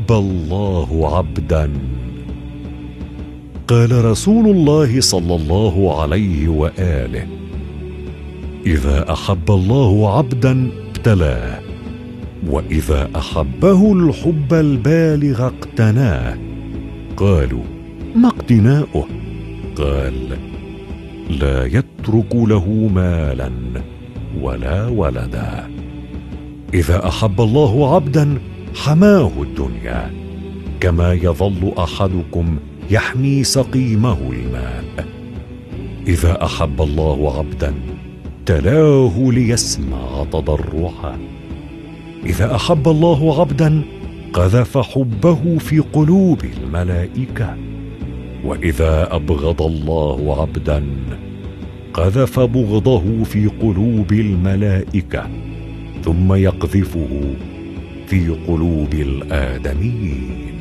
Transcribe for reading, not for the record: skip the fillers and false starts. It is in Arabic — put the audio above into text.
أحب الله عبدا. قال رسول الله صلى الله عليه وآله: إذا أحب الله عبدا ابتلاه، وإذا أحبه الحب البالغ اقتناه. قالوا: ما اقتناؤه؟ قال: لا يترك له مالا ولا ولدا. إذا أحب الله عبدا حماه الدنيا، كما يظل أحدكم يحمي سقيمه الماء. إذا أحب الله عبدا تلاه ليسمع تضرعه. إذا أحب الله عبدا قذف حبه في قلوب الملائكة. وإذا أبغض الله عبدا قذف بغضه في قلوب الملائكة، ثم يقذفه في قلوب الآدميين.